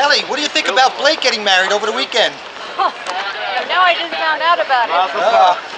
Ellie, what do you think about Blake getting married over the weekend? Now I just found out about it.